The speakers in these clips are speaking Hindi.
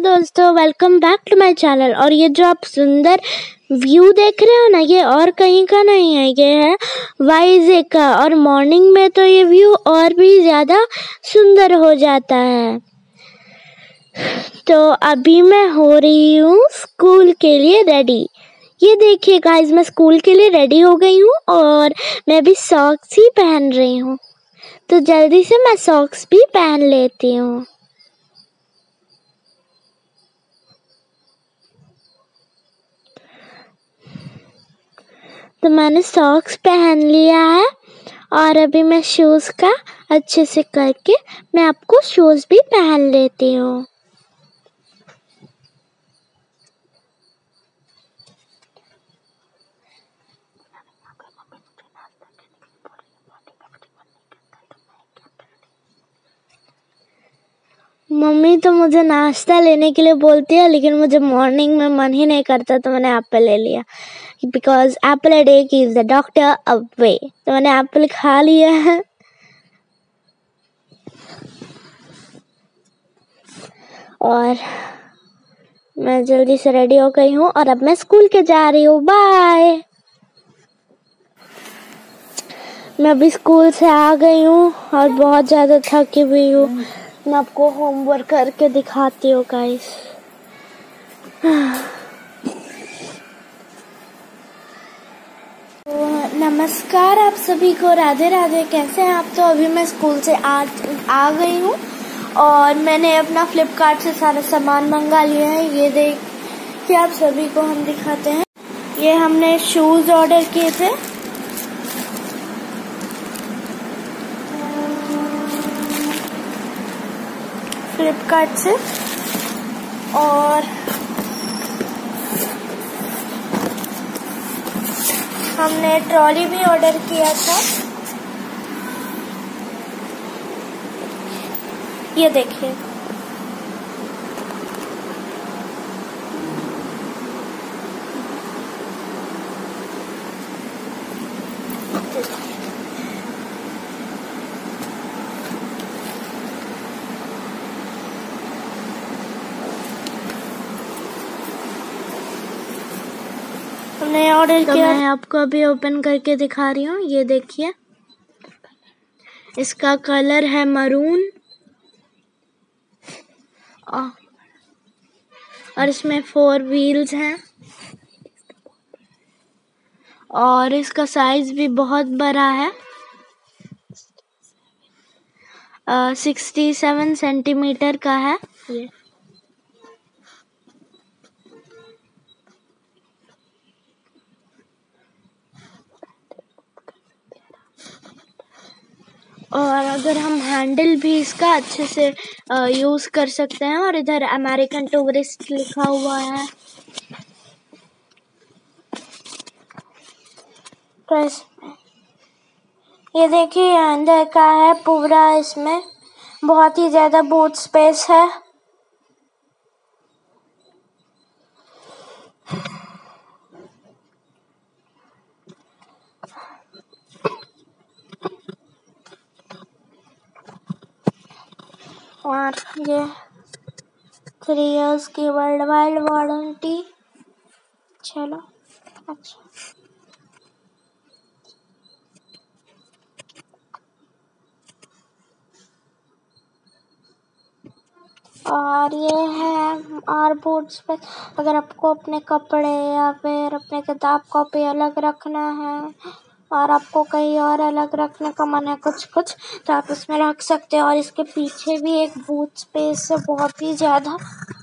दोस्तों, welcome back to my channel. और ये जो आप सुंदर व्यू देख रहे हो ना, ये और कहीं का नहीं है, ये है वाइजैक का। और मॉर्निंग में तो ये व्यू और भी ज़्यादा सुंदर हो जाता है। तो अभी मैं हो रही हूँ स्कूल के लिए रेडी। ये देखिए गाइस, मैं स्कूल के लिए रेडी हो गई हूँ और मैं भी सॉक्स ही पहन रही हूँ। तो जल्दी से मैं सॉक्स भी पहन लेती हूँ। तो मैंने सॉक्स पहन लिया है और अभी मैं शूज़ का अच्छे से करके मैं आपको शूज़ भी पहन लेती हूँ। मम्मी तो मुझे नाश्ता लेने के लिए बोलती है, लेकिन मुझे मॉर्निंग में मन ही नहीं करता, तो मैंने एप्पल ले लिया। Because apple a day keeps the doctor away. तो मैंने एप्पल खा लिया है। और मैं जल्दी से रेडी हो गई हूँ और अब मैं स्कूल के जा रही हूँ। बाय। मैं अभी स्कूल से आ गई हूँ और बहुत ज़्यादा थकी हुई हूँ। मैं आपको होमवर्क करके दिखाती हूँ गाइस। नमस्कार आप सभी को, राधे राधे। कैसे हैं आप? तो अभी मैं स्कूल से आ गई हूँ और मैंने अपना फ्लिपकार्ट से सारा सामान मंगा लिया है। ये देखिए, आप सभी को हम दिखाते हैं। ये हमने शूज ऑर्डर किए थे। फ्लिपकार्ट से। और हमने ट्रॉली भी ऑर्डर किया था। ये देखिए, हमने ऑर्डर किया। मैं आपको अभी ओपन करके दिखा रही हूँ। ये देखिए, इसका कलर है मरून और इसमें 4 व्हील्स हैं और इसका साइज भी बहुत बड़ा है। 67 सेंटीमीटर का है ये। और अगर हम हैंडल भी इसका अच्छे से यूज़ कर सकते हैं। और इधर अमेरिकन टूरिस्ट लिखा हुआ है। तो इसमें ये देखिए, अंदर का है पूरा। इसमें बहुत ही ज़्यादा बूट स्पेस है। और ये 3 इयर्स की वर्ल्ड वाइड वारंटी। चलो अच्छा। और ये है और बूट्स पे, अगर आपको अपने कपड़े या फिर अपने किताब कॉपी अलग रखना है और आपको कहीं और अलग रखने का मन है कुछ तो आप इसमें रख सकते हैं। और इसके पीछे भी एक बूट स्पेस है, बहुत ही ज़्यादा।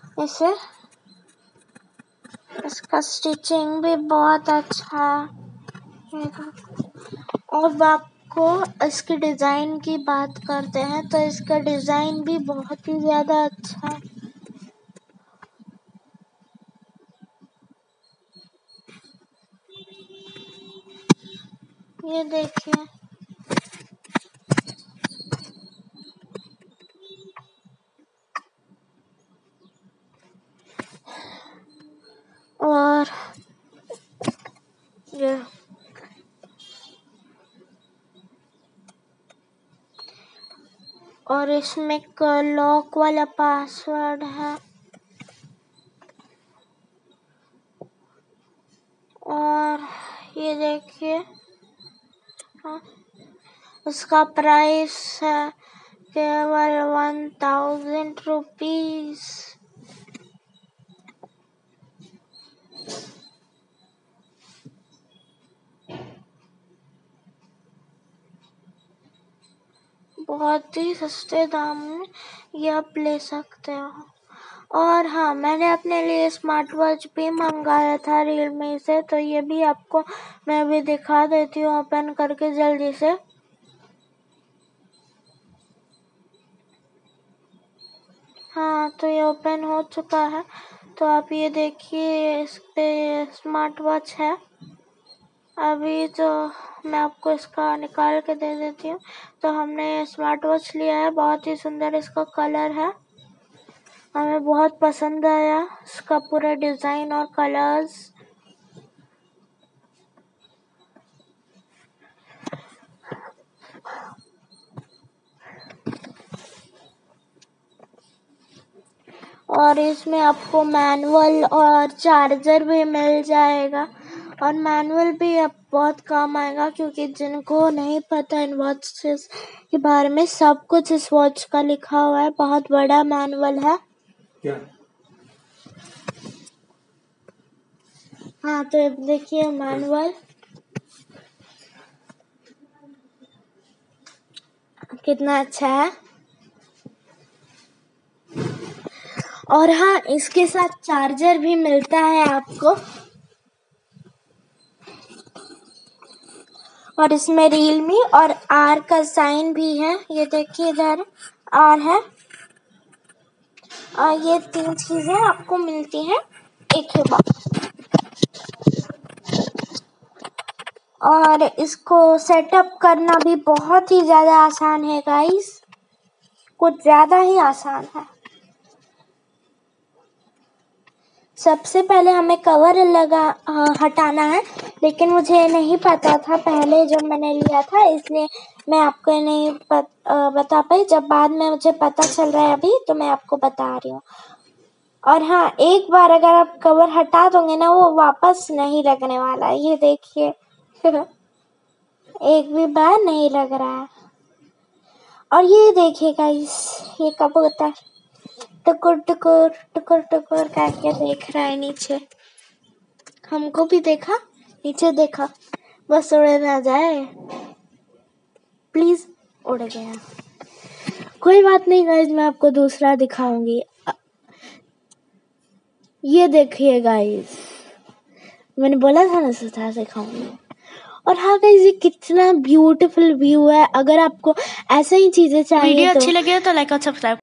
इसका स्टिचिंग भी बहुत अच्छा है। और आपको इसकी डिज़ाइन की बात करते हैं तो इसका डिज़ाइन भी बहुत ही ज़्यादा अच्छा है। ये देखिए, और ये और इसमें लॉक वाला पासवर्ड है। और ये देखिए, उसका प्राइस है केवल 1000 रुपीज। बहुत ही सस्ते दाम में ये आप ले सकते हो। और हाँ, मैंने अपने लिए स्मार्ट वॉच भी मंगाया था रियलमी से, तो ये भी आपको मैं भी दिखा देती हूँ ओपन करके जल्दी से। हाँ, तो ये ओपन हो चुका है। तो आप ये देखिए, इस पे स्मार्ट वॉच है। अभी तो मैं आपको इसका निकाल के दे देती हूँ। तो हमने स्मार्ट वॉच लिया है, बहुत ही सुंदर इसका कलर है, हमें बहुत पसंद आया इसका पूरा डिज़ाइन और कलर्स। और इसमें आपको मैनुअल और चार्जर भी मिल जाएगा, और मैनुअल भी अब बहुत काम आएगा, क्योंकि जिनको नहीं पता इन वॉचेस के बारे में, सब कुछ इस वॉच का लिखा हुआ है। बहुत बड़ा मैनुअल है क्या? हाँ, तो देखिए मैनुअल कितना अच्छा है। और हाँ, इसके साथ चार्जर भी मिलता है आपको, और इसमें रियलमी और आर का साइन भी है। ये देखिए, इधर आर है, और ये 3 चीजें आपको मिलती हैं एक ही बॉक्स। और इसको सेटअप करना भी बहुत ही ज़्यादा आसान है गाइस, कुछ ज़्यादा ही आसान है। सबसे पहले हमें कवर हटाना है, लेकिन मुझे नहीं पता था पहले जब मैंने लिया था, इसलिए मैं आपको नहीं बता पाई। जब बाद में मुझे पता चल रहा है अभी, तो मैं आपको बता रही हूँ। और हाँ, एक बार अगर आप कवर हटा दोगे ना, वो वापस नहीं लगने वाला। ये देखिए एक भी बार नहीं लग रहा है। और ये देखिए गाइस, ये कबूतर टुकुर टुकुर टुकुर टुकुर करके देख रहा है नीचे। हमको भी देखा, नीचे देखा, बस उड़ ना जाए प्लीज। उड़ गया, कोई बात नहीं गाइस, मैं आपको दूसरा दिखाऊंगी। ये देखिए गाइस, मैंने बोला था ना दूसरा दिखाऊंगी। और हाँ गाइस, ये कितना ब्यूटीफुल व्यू है। अगर आपको ऐसे ही चीजें चाहिए, वीडियो अच्छी लगे तो लाइक और सब्सक्राइब